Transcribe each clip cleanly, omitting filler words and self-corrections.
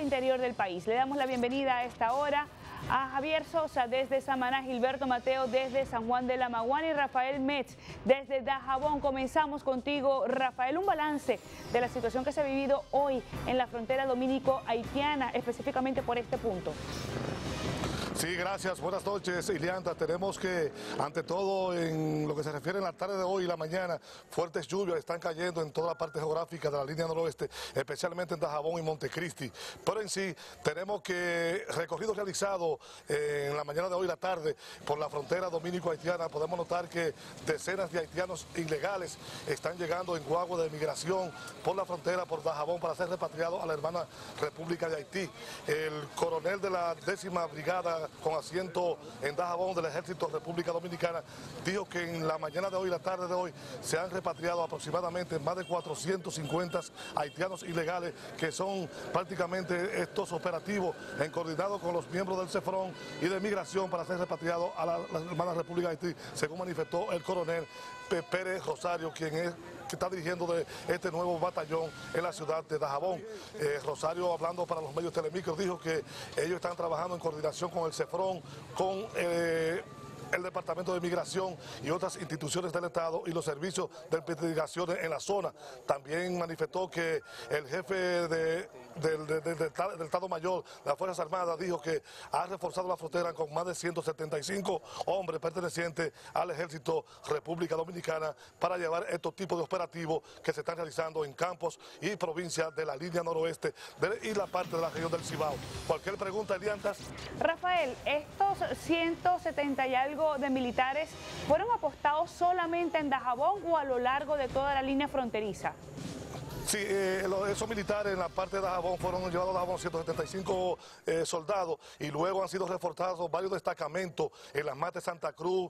interior del país. Le damos la bienvenida a esta hora a Javier Sosa desde Samaná, Gilberto Mateo desde San Juan de la Maguana y Rafael Metz desde Dajabón. Comenzamos contigo, Rafael, un balance de la situación que se ha vivido hoy en la frontera dominico-haitiana, específicamente por este punto. Sí, gracias. Buenas noches, Ilianta. Tenemos que, ante todo, en lo que se refiere a la tarde de hoy y la mañana, fuertes lluvias están cayendo en toda la parte geográfica de la línea noroeste, especialmente en Dajabón y Montecristi. Pero en sí, tenemos que, recorrido realizado en la mañana de hoy y la tarde por la frontera dominico-haitiana, podemos notar que decenas de haitianos ilegales están llegando en guagua de migración por la frontera, por Dajabón, para ser repatriados a la hermana República de Haití. El coronel de la 10ª Brigada con asiento en Dajabón del Ejército República Dominicana, dijo que en la mañana de hoy y la tarde de hoy se han repatriado aproximadamente más de 450 haitianos ilegales, que son prácticamente estos operativos en coordinado con los miembros del CEFRON y de migración para ser repatriados a la hermana República de Haití, según manifestó el coronel Pérez Rosario, quien es que está dirigiendo de este nuevo batallón en la ciudad de Dajabón. Rosario, hablando para los medios telemicros, dijo que ellos están trabajando en coordinación con el CEFRON, con el Departamento de Migración y otras instituciones del Estado y los servicios de investigaciones en la zona. También manifestó que el jefe del Estado Mayor de las Fuerzas Armadas dijo que ha reforzado la frontera con más de 175 hombres pertenecientes al Ejército República Dominicana para llevar estos tipos de operativos que se están realizando en campos y provincias de la línea noroeste y la parte de la región del Cibao. Cualquier pregunta, Eliantas. Rafael, estos 170 y algo de militares fueron apostados solamente en Dajabón o a lo largo de toda la línea fronteriza. Sí, esos militares en la parte de Dajabón fueron llevados a Dajabón 175 soldados y luego han sido reforzados varios destacamentos en las Matas de Santa Cruz,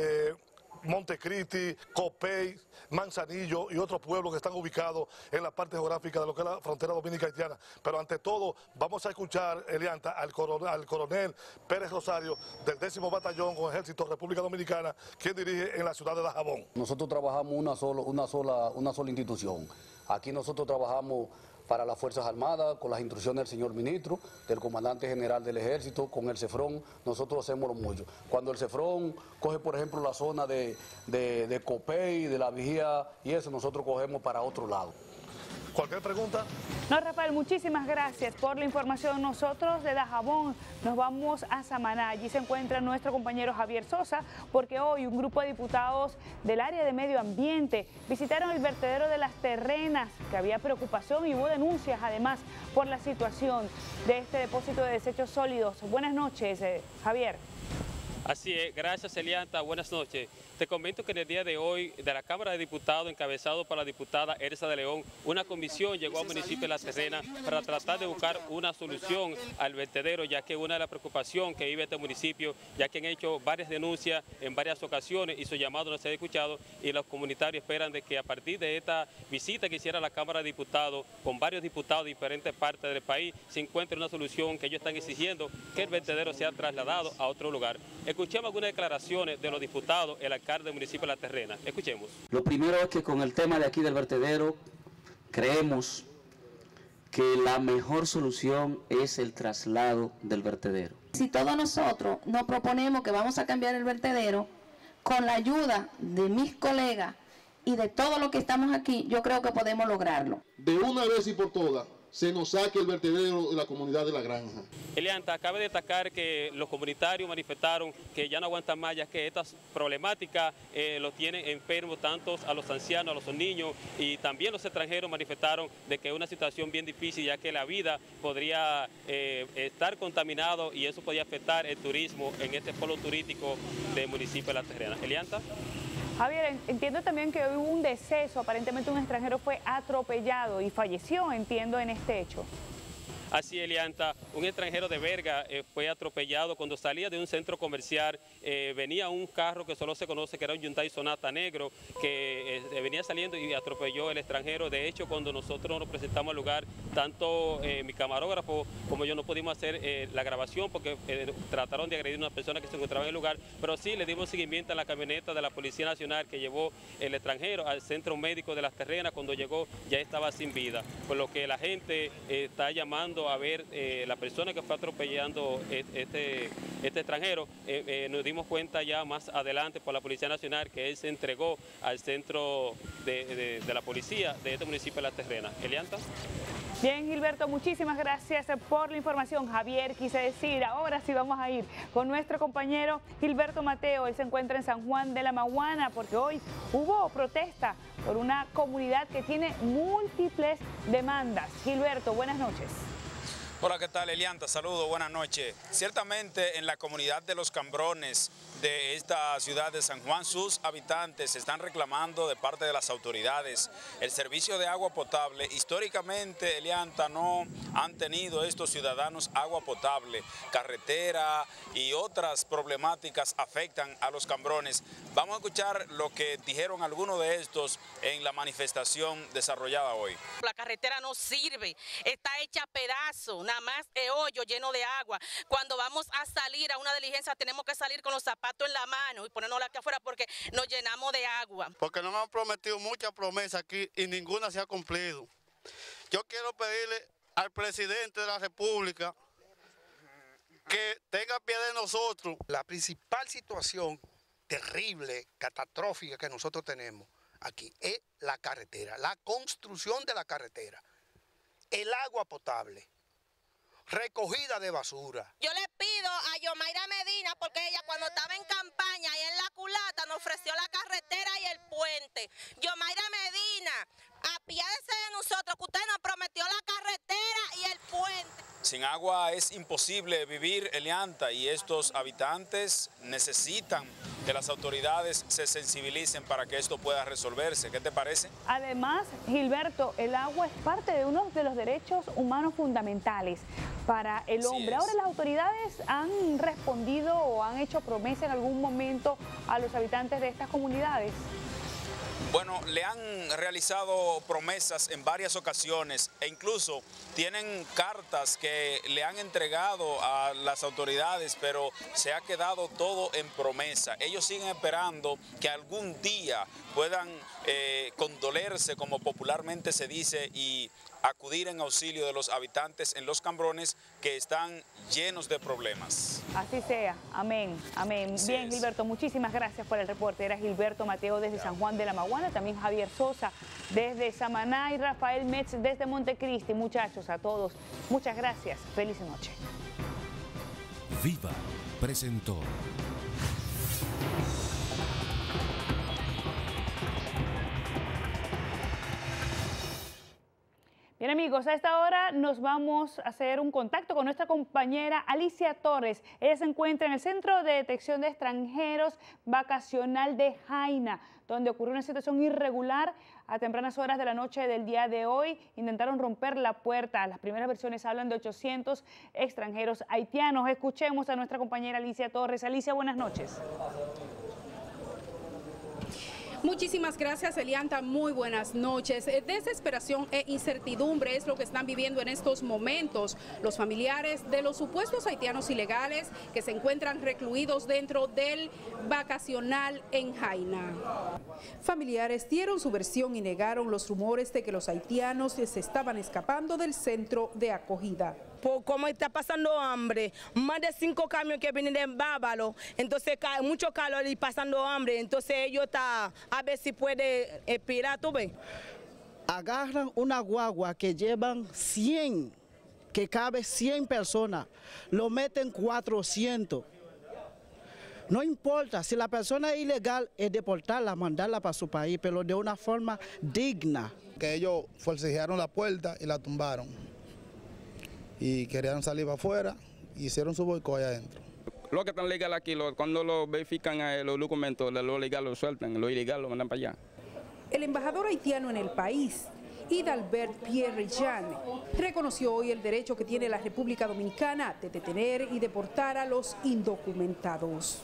Montecristi, Copey, Manzanillo y otros pueblos que están ubicados en la parte geográfica de lo que es la frontera dominica-haitiana. Pero ante todo, vamos a escuchar, Elianta, al coronel Pérez Rosario del 10º Batallón con Ejército República Dominicana, quien dirige en la ciudad de Dajabón. Nosotros trabajamos una sola institución. Aquí nosotros trabajamos para las Fuerzas Armadas, con las instrucciones del señor ministro, del comandante general del Ejército, con el CEFRON, nosotros hacemos lo mucho. Cuando el CEFRON coge, por ejemplo, la zona de Copey, de la Vigía y eso, nosotros cogemos para otro lado. ¿Cualquier pregunta? No, Rafael, muchísimas gracias por la información. Nosotros de Dajabón nos vamos a Samaná. Allí se encuentra nuestro compañero Javier Sosa, porque hoy un grupo de diputados del área de medio ambiente visitaron el vertedero de Las Terrenas, que había preocupación y hubo denuncias además por la situación de este depósito de desechos sólidos. Buenas noches, Javier. Así es, gracias Elianta, buenas noches. Te comento que en el día de hoy de la Cámara de Diputados, encabezado por la diputada Elsa de León, una comisión llegó al municipio de La Terrena para tratar de buscar una solución al vertedero, ya que una de las preocupaciones que vive este municipio, ya que han hecho varias denuncias en varias ocasiones y su llamado no se ha escuchado, y los comunitarios esperan de que a partir de esta visita que hiciera la Cámara de Diputados con varios diputados de diferentes partes del país, se encuentre una solución que ellos están exigiendo, que el vertedero sea trasladado a otro lugar. Escuchemos algunas declaraciones de los diputados, el alcalde del municipio de La Terrena. Escuchemos. Lo primero es que con el tema de aquí del vertedero, creemos que la mejor solución es el traslado del vertedero. Si todos nosotros nos proponemos que vamos a cambiar el vertedero, con la ayuda de mis colegas y de todos los que estamos aquí, yo creo que podemos lograrlo. De una vez y por todas, se nos saque el vertedero de la comunidad de La Granja. Elianta, cabe destacar que los comunitarios manifestaron que ya no aguantan más, ya que estas problemáticas los tienen enfermos tanto a los ancianos, a los niños, y también los extranjeros manifestaron de que es una situación bien difícil, ya que la vida podría estar contaminado y eso podría afectar el turismo en este polo turístico del municipio de La Terrena. Elianta. Javier, entiendo también que hoy hubo un deceso, aparentemente un extranjero fue atropellado y falleció, entiendo, en este hecho. Así, Elianta, un extranjero de Verga fue atropellado cuando salía de un centro comercial. Venía un carro que solo se conoce que era un Hyundai Sonata negro, que venía saliendo y atropelló el extranjero. De hecho, cuando nosotros nos presentamos al lugar, tanto mi camarógrafo como yo no pudimos hacer la grabación porque trataron de agredir a una persona que se encontraba en el lugar, pero sí le dimos seguimiento a la camioneta de la Policía Nacional que llevó el extranjero al centro médico de Las Terrenas. Cuando llegó ya estaba sin vida, por lo que la gente está llamando yendo a ver la persona que fue atropellando este extranjero. Nos dimos cuenta ya más adelante por la Policía Nacional que él se entregó al centro de la policía de este municipio de La Terrena. Elianta. Bien, Gilberto, muchísimas gracias por la información. Javier, quise decir, ahora sí vamos a ir con nuestro compañero Gilberto Mateo. Él se encuentra en San Juan de la Maguana porque hoy hubo protesta por una comunidad que tiene múltiples demandas. Gilberto, buenas noches. Hola, ¿qué tal, Elianta? Saludos, buenas noches. Ciertamente en la comunidad de Los Cambrones de esta ciudad de San Juan, sus habitantes están reclamando de parte de las autoridades el servicio de agua potable. Históricamente, Elianta, no han tenido estos ciudadanos agua potable. Carretera y otras problemáticas afectan a Los Cambrones. Vamos a escuchar lo que dijeron algunos de estos en la manifestación desarrollada hoy. La carretera no sirve, está hecha a pedazos, nada más hoyo lleno de agua. Cuando vamos a salir a una diligencia tenemos que salir con los zapatos en la mano y ponernos aquí afuera porque nos llenamos de agua. Porque nos han prometido muchas promesas aquí y ninguna se ha cumplido. Yo quiero pedirle al presidente de la República que tenga piedad de nosotros. La principal situación terrible, catastrófica que nosotros tenemos aquí es la carretera, la construcción de la carretera, el agua potable, recogida de basura. Yo le pido a Yomaira Medina, porque ella cuando estaba en campaña y en la culata nos ofreció la carretera y el puente. Yomaira Medina, apiádese de nosotros, que usted nos prometió la carretera y el puente. Sin agua es imposible vivir, Elianta, y estos habitantes necesitan que las autoridades se sensibilicen para que esto pueda resolverse. ¿Qué te parece? Además, Gilberto, el agua es parte de uno de los derechos humanos fundamentales para el hombre. Ahora, ¿las autoridades han respondido o han hecho promesa en algún momento a los habitantes de estas comunidades? Bueno, le han realizado promesas en varias ocasiones e incluso tienen cartas que le han entregado a las autoridades, pero se ha quedado todo en promesa. Ellos siguen esperando que algún día puedan condolerse, como popularmente se dice, y acudir en auxilio de los habitantes en Los Cambrones que están llenos de problemas. Así sea, amén, amén. Así Bien, es. Gilberto, muchísimas gracias por el reporte. Era Gilberto Mateo desde San Juan de la Maguana, también Javier Sosa desde Samaná y Rafael Metz desde Montecristi. Muchachos, a todos, muchas gracias. Feliz noche. Viva presentó. Bien, amigos, a esta hora nos vamos a hacer un contacto con nuestra compañera Alicia Torres. Ella se encuentra en el Centro de Detección de Extranjeros Vacacional de Jaina, donde ocurrió una situación irregular a tempranas horas de la noche del día de hoy. Intentaron romper la puerta. Las primeras versiones hablan de 800 extranjeros haitianos. Escuchemos a nuestra compañera Alicia Torres. Alicia, buenas noches. Muchísimas gracias, Elianta. Muy buenas noches. Desesperación e incertidumbre es lo que están viviendo en estos momentos los familiares de los supuestos haitianos ilegales que se encuentran recluidos dentro del vacacional en Jaina. Familiares dieron su versión y negaron los rumores de que los haitianos se estaban escapando del centro de acogida. Como está pasando hambre, más de 5 camiones que vienen de Bávaro, entonces mucho calor y pasando hambre, entonces ellos están a ver si puede expirar, ¿tú ves? Agarran una guagua que llevan 100, que cabe 100 personas, lo meten 400. No importa, si la persona es ilegal, es deportarla, mandarla para su país, pero de una forma digna. Que ellos forcejearon la puerta y la tumbaron. Y querían salir para afuera, hicieron su boicot allá adentro. Lo que están legal aquí, cuando lo verifican los documentos, lo legal lo sueltan, lo ilegal lo mandan para allá. El embajador haitiano en el país, Hidalbert Pierre Jean, reconoció hoy el derecho que tiene la República Dominicana de detener y deportar a los indocumentados.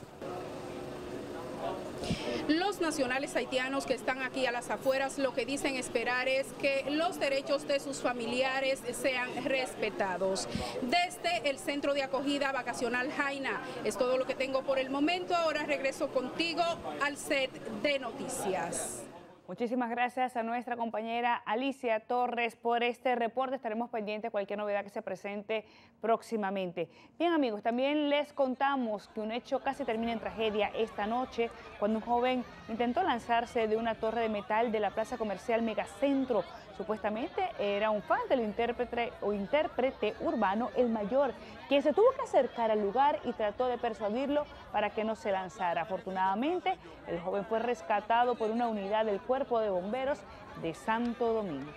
Los nacionales haitianos que están aquí a las afueras lo que dicen esperar es que los derechos de sus familiares sean respetados. Desde el Centro de Acogida Vacacional Jaina es todo lo que tengo por el momento. Ahora regreso contigo al set de noticias. Muchísimas gracias a nuestra compañera Alicia Torres por este reporte. Estaremos pendientes de cualquier novedad que se presente próximamente. Bien, amigos, también les contamos que un hecho casi termina en tragedia esta noche cuando un joven intentó lanzarse de una torre de metal de la plaza comercial Megacentro. Supuestamente era un fan del intérprete urbano El Mayor, quien se tuvo que acercar al lugar y trató de persuadirlo para que no se lanzara. Afortunadamente, el joven fue rescatado por una unidad del Cuerpo de Bomberos de Santo Domingo.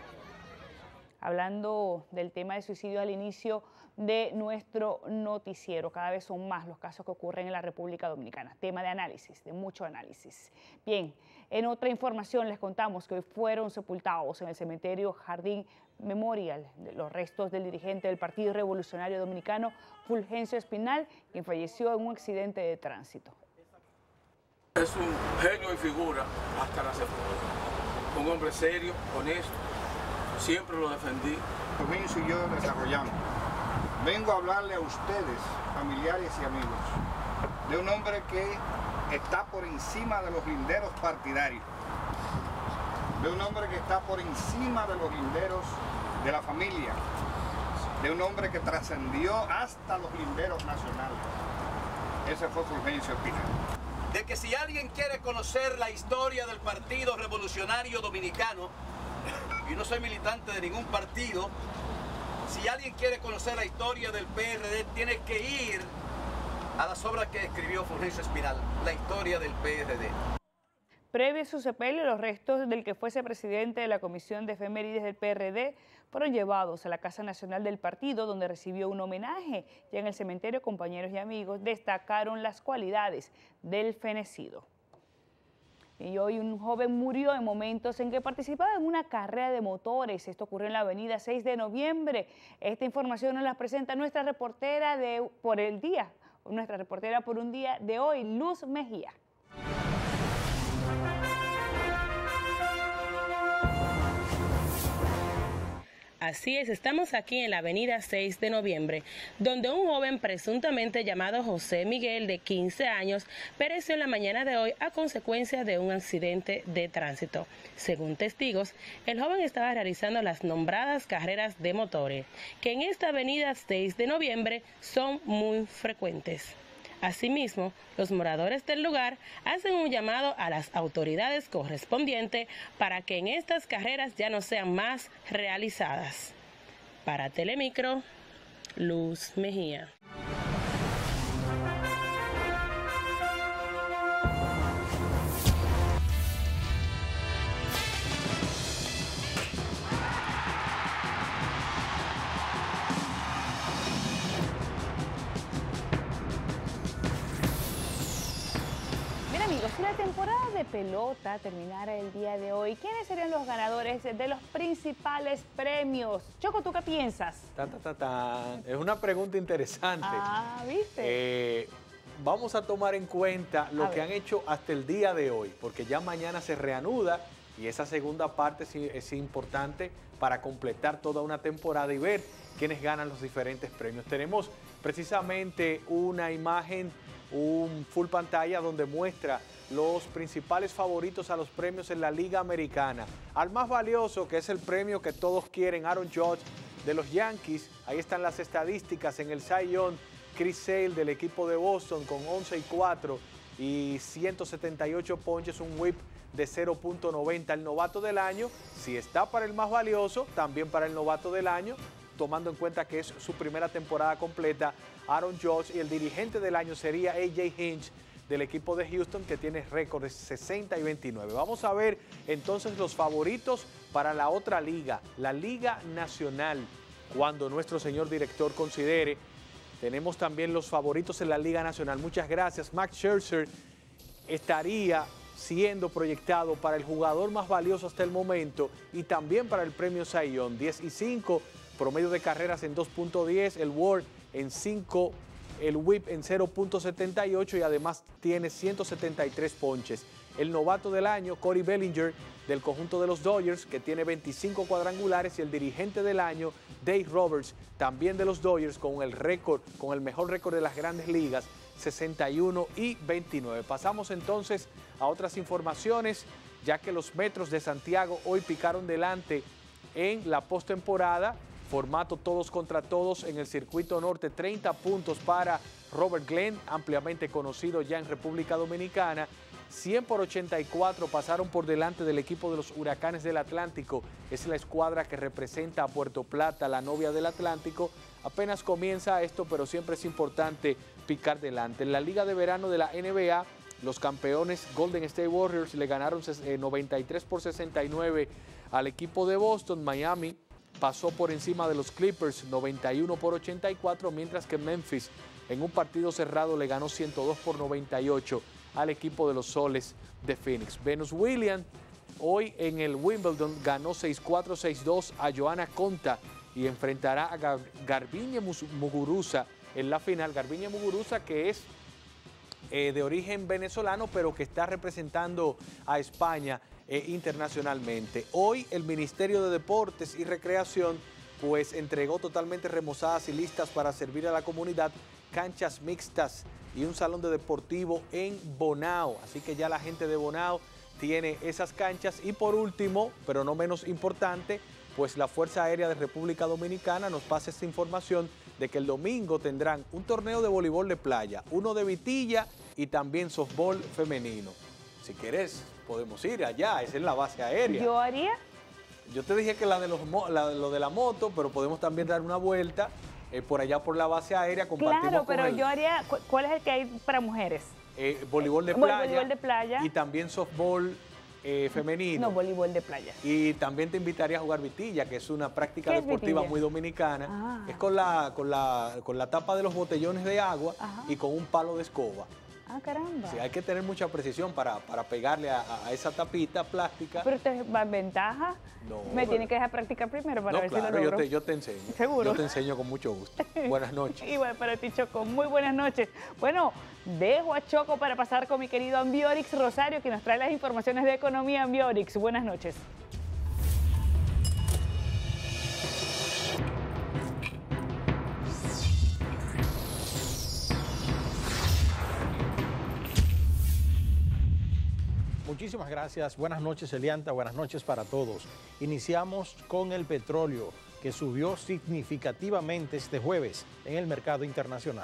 Hablando del tema de suicidio al inicio de nuestro noticiero, cada vez son más los casos que ocurren en la República Dominicana. Tema de análisis, de mucho análisis. Bien, en otra información les contamos que hoy fueron sepultados en el cementerio Jardín Memorial los restos del dirigente del Partido Revolucionario Dominicano, Fulgencio Espinal, quien falleció en un accidente de tránsito. Es un genio y figura hasta la sepultura. Un hombre serio, honesto, siempre lo defendí. Fulgencio y yo desarrollamos. Vengo a hablarle a ustedes, familiares y amigos, de un hombre que está por encima de los linderos partidarios, de un hombre que está por encima de los linderos de la familia, de un hombre que trascendió hasta los linderos nacionales. Ese fue Fulgencio Espinal. De que si alguien quiere conocer la historia del Partido Revolucionario Dominicano, y no soy militante de ningún partido, si alguien quiere conocer la historia del PRD, tiene que ir a las obras que escribió Fulgencio Espinal, la historia del PRD. Previo a su sepelio, los restos del que fuese presidente de la Comisión de Efemérides del PRD fueron llevados a la Casa Nacional del Partido, donde recibió un homenaje. Ya en el cementerio, compañeros y amigos destacaron las cualidades del fenecido. Y hoy un joven murió en momentos en que participaba en una carrera de motores. Esto ocurrió en la avenida 6 de noviembre. Esta información nos la presenta nuestra reportera por un día de hoy, Luz Mejía. Así es, estamos aquí en la avenida 6 de noviembre, donde un joven presuntamente llamado José Miguel, de 15 años, pereció en la mañana de hoy a consecuencia de un accidente de tránsito. Según testigos, el joven estaba realizando las nombradas carreras de motores, que en esta avenida 6 de noviembre son muy frecuentes. Asimismo, los moradores del lugar hacen un llamado a las autoridades correspondientes para que en estas carreras ya no sean más realizadas. Para Telemicro, Luz Mejía. Si la temporada de pelota terminara el día de hoy, ¿quiénes serían los ganadores de los principales premios? Choco, ¿tú qué piensas? Es una pregunta interesante. ¿Viste? Vamos a tomar en cuenta lo que han hecho hasta el día de hoy, porque ya mañana se reanuda y esa segunda parte es importante para completar toda una temporada y ver quiénes ganan los diferentes premios. Tenemos precisamente una imagen, un full pantalla donde muestra los principales favoritos a los premios en la Liga Americana. Al más valioso, que es el premio que todos quieren, Aaron Judge de los Yankees. Ahí están las estadísticas en el Cy Young, Chris Sale del equipo de Boston con 11-4 y 178 ponches, un whip de 0.90. El novato del año, si está para el más valioso, también para el novato del año, tomando en cuenta que es su primera temporada completa, Aaron Judge, y el dirigente del año sería A.J. Hinch del equipo de Houston, que tiene récord de 60-29. Vamos a ver entonces los favoritos para la otra liga, la Liga Nacional, cuando nuestro señor director considere. Tenemos también los favoritos en la Liga Nacional. Muchas gracias. Max Scherzer estaría siendo proyectado para el jugador más valioso hasta el momento y también para el premio Cy Young. 10-5, promedio de carreras en 2.10, el WAR en 5, el whip en 0.78 y además tiene 173 ponches. El novato del año, Cody Bellinger, del conjunto de los Dodgers, que tiene 25 cuadrangulares, y el dirigente del año, Dave Roberts, también de los Dodgers, con el mejor récord de las grandes ligas, 61-29. Pasamos entonces a otras informaciones. ya que los Metros de Santiago hoy picaron delante en la postemporada, formato todos contra todos en el circuito norte, 30 puntos para Robert Glenn, ampliamente conocido ya en República Dominicana. 100 por 84 pasaron por delante del equipo de los Huracanes del Atlántico. Es la escuadra que representa a Puerto Plata, la novia del Atlántico. Apenas comienza esto, pero siempre es importante picar delante. En la Liga de Verano de la NBA, los campeones Golden State Warriors le ganaron 93 por 69 al equipo de Boston. Miami pasó por encima de los Clippers 91 por 84, mientras que Memphis en un partido cerrado le ganó 102 por 98 al equipo de los Soles de Phoenix. Venus Williams hoy en el Wimbledon ganó 6-4, 6-2 a Johanna Konta y enfrentará a Garbiñe Muguruza en la final. Garbiñe Muguruza, que es de origen venezolano, pero que está representando a España internacionalmente. Hoy el Ministerio de Deportes y Recreación pues entregó totalmente remozadas y listas para servir a la comunidad canchas mixtas y un salón de deportivo en Bonao. Así que ya la gente de Bonao tiene esas canchas. Y por último, pero no menos importante, pues la Fuerza Aérea de República Dominicana nos pasa esta información de que el domingo tendrán un torneo de voleibol de playa, uno de vitilla y también softball femenino. Si quieres, podemos ir allá, esa es la base aérea. ¿Yo haría? Yo te dije que lo de la moto, pero podemos también dar una vuelta por allá por la base aérea. Claro, pero yo haría, ¿cuál es el que hay para mujeres? Voleibol de playa. Voleibol de playa. Y también softball femenino. No, voleibol de playa. Y también te invitaría a jugar vitilla, que es una práctica deportiva muy dominicana. Es con la tapa de los botellones de agua y con un palo de escoba. Ah, caramba. Sí, hay que tener mucha precisión para pegarle a esa tapita plástica. ¿Pero te va en ventaja? No. Me tiene que dejar practicar primero para ver claro, si lo logro. Yo te enseño. ¿Seguro? Yo te enseño con mucho gusto. Buenas noches. Igual para ti, Choco. Muy buenas noches. Bueno, dejo a Choco para pasar con mi querido Ambiorix Rosario, que nos trae las informaciones de economía. Ambiorix, buenas noches. Muchísimas gracias. Buenas noches, Elianta. Buenas noches para todos. Iniciamos con el petróleo, que subió significativamente este jueves en el mercado internacional.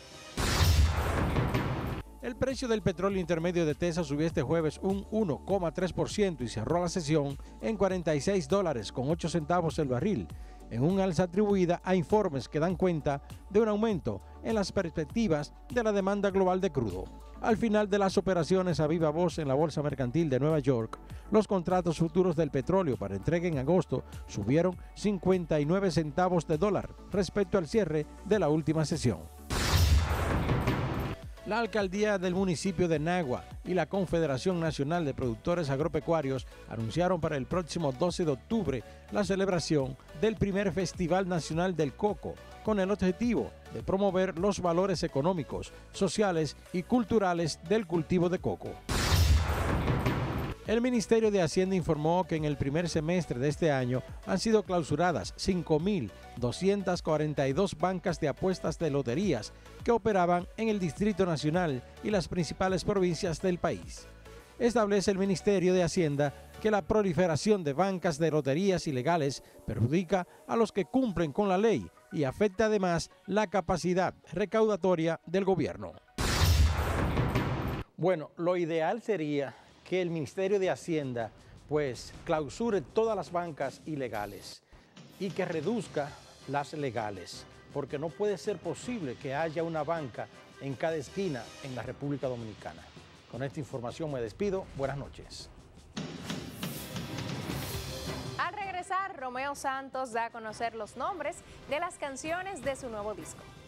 El precio del petróleo intermedio de TESA subió este jueves un 1,3% y cerró la sesión en $46.08 el barril, en un alza atribuida a informes que dan cuenta de un aumento en las perspectivas de la demanda global de crudo. Al final de las operaciones a viva voz en la Bolsa Mercantil de Nueva York, los contratos futuros del petróleo para entrega en agosto subieron 59 centavos de dólar respecto al cierre de la última sesión. La alcaldía del municipio de Nagua y la Confederación Nacional de Productores Agropecuarios anunciaron para el próximo 12 de octubre la celebración del primer Festival Nacional del Coco, con el objetivo de promover los valores económicos, sociales y culturales del cultivo de coco. El Ministerio de Hacienda informó que en el primer semestre de este año han sido clausuradas 5.242 bancas de apuestas de loterías que operaban en el Distrito Nacional y las principales provincias del país. Establece el Ministerio de Hacienda que la proliferación de bancas de loterías ilegales perjudica a los que cumplen con la ley y afecta además la capacidad recaudatoria del gobierno. Bueno, lo ideal sería que el Ministerio de Hacienda pues clausure todas las bancas ilegales y que reduzca las legales, porque no puede ser posible que haya una banca en cada esquina en la República Dominicana. Con esta información me despido. Buenas noches. Al regresar, Romeo Santos da a conocer los nombres de las canciones de su nuevo disco.